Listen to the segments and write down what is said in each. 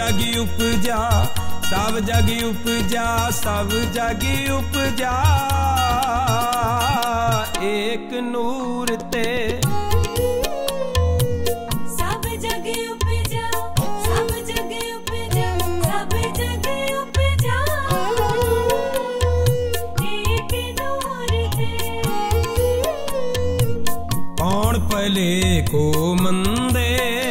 जागी उपजा, सब जागी उपजा, सब जागी उपजा, एक नूर ते। सब जागी उपजा, सब जागी उपजा, सब जागी उपजा, एक नूर ते। कौन पले को मंदे,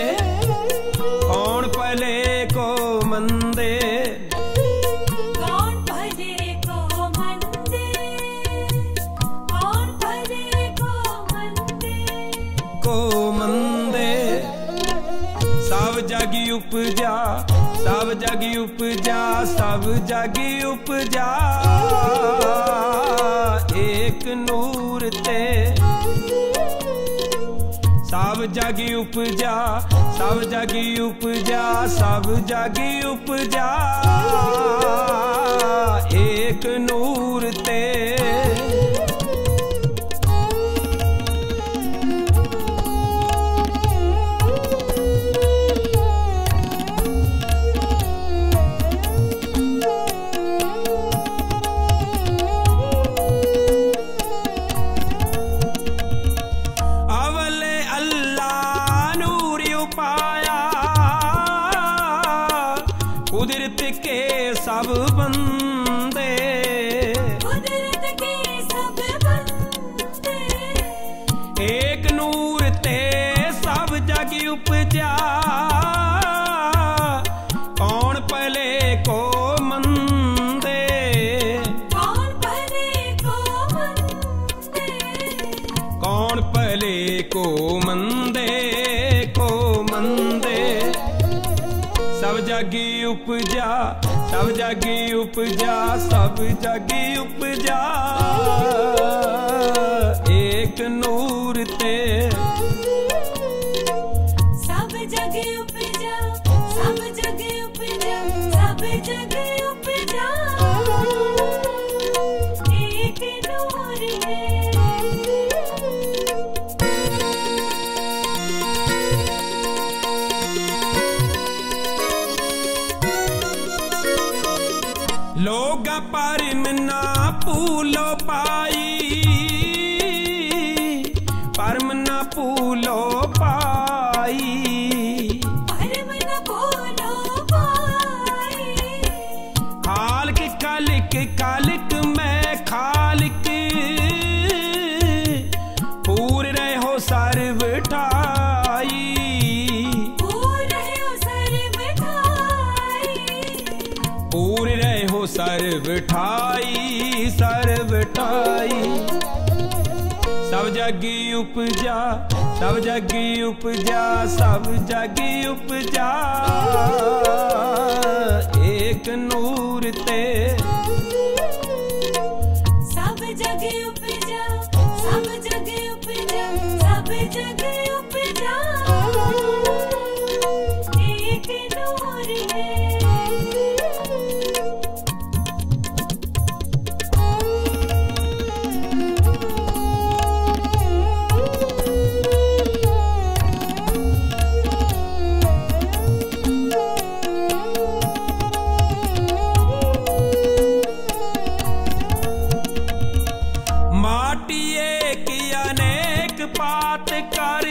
कौन पले को मंदे, कौन भले को मंदे, कौन भले को मंदे, को मंदे। सब जागी उपजा, सब जागी उपजा, सब जागी उपजा, एक नूर ते। सब जागी उपजा, सब जागी उपजा, सब जागी उपजा, एक नूर ते। कुदरत के सब बंदे, कुदरत के सब बंदे, एक नूर ते सब जागी उपजा, कौन पले को मंदे, कौन भले को मंदे, कौन पले को मंदे, को मंदे। सब जागी उपजा, सब जागी उपजा, सब जागी उपजा, एक नूर ते। सब जागी उपजा, सब जागी उपजा, सब जागी उपजा, एक नूर है। लोग पर मना पूलो पाई, परम ना पूलो पाई, परम न भूलो पाई। खालिक खालिक खालिक मैं खालिक, पूर रहो सर्व ठाई, पूर रहो सर्व ठाई, पूर रहो सर्व ठाई, सर्व ठाई। सब जागी उपजा, सब जागी उपजा, सब जागी उपजा, एक नूर ते। सब जागी उपजा, सब जागी उपजा, सब जागी उपजा, एक नूर है। पात कर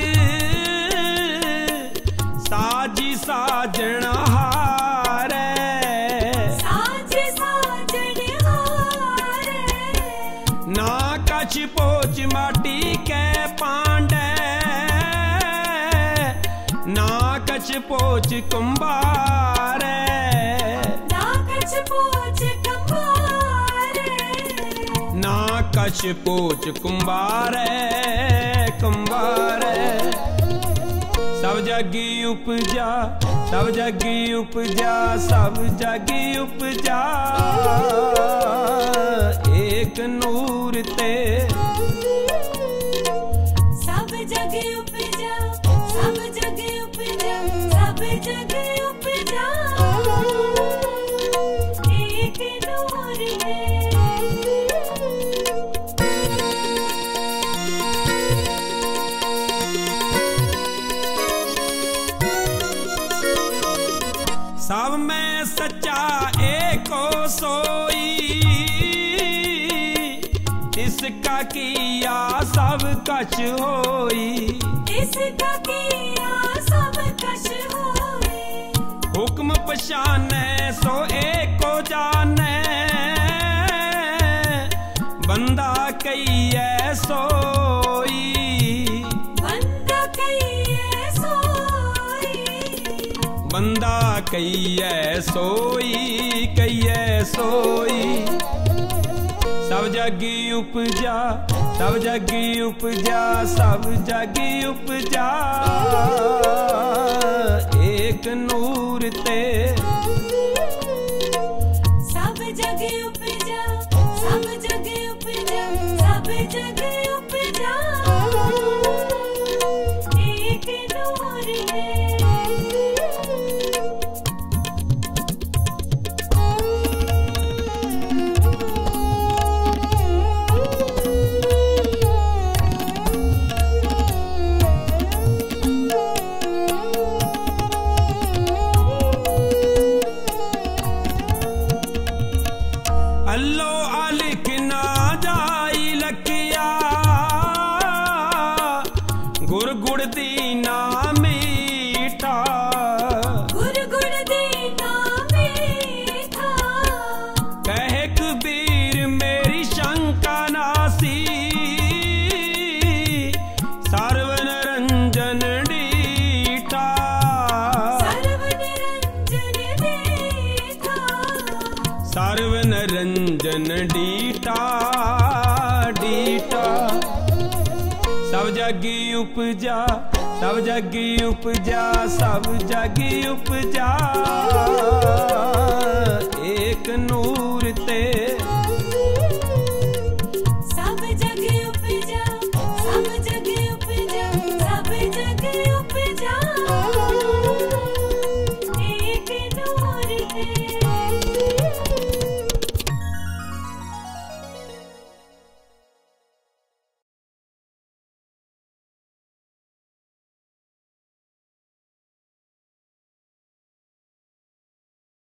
साजी साजन हारे, साजी साजन हारे, ना कछ पोच माटी के पांडे, ना कछ पोच कुंभारे, ना कछ पोच कुंभारे, ना कछ पोच कुंभारे, कुंभारे। सब जागी उपजा, सब जागी उपजा, सब जागी उपजा, एक नूर ते। सब जागी उपजा, सब जागी उपजा, सब जागी उपजा, एक नूर है। सब में सच्चा एको सोई, इसका किया सब कछ होई, इसका किया सब कछ होई। हुक्म पछाने सो एको जाने, बंदा कहिए सोई, बंदा कहिए सोई, बंदा कहिए सोई, कहिए सोई। सब जगी उपजा, सब जगी उपजा, सब जगी उपजा, एक नूर ते। सब जग उपजा, सब जग उपजा, सब जग उपजा, एक नूर है। अल्लो आलिख ना जाई लखिया, गुर गुड़ दीना मीठा, गुर गुड़ दीना मीठा। कहे कबीर मेरी शंका नासी, सर्वन रंजन डीठा, सर्वन रंजन देखा, सर्वन रंजन डीठा, डीठा। सब जगी उपजा, सब जगी उपजा, सब जगी उपजा, एक नूर ते। सब जग उपजा, सब जग उपजा, सब जग उपजा, एक नूर है।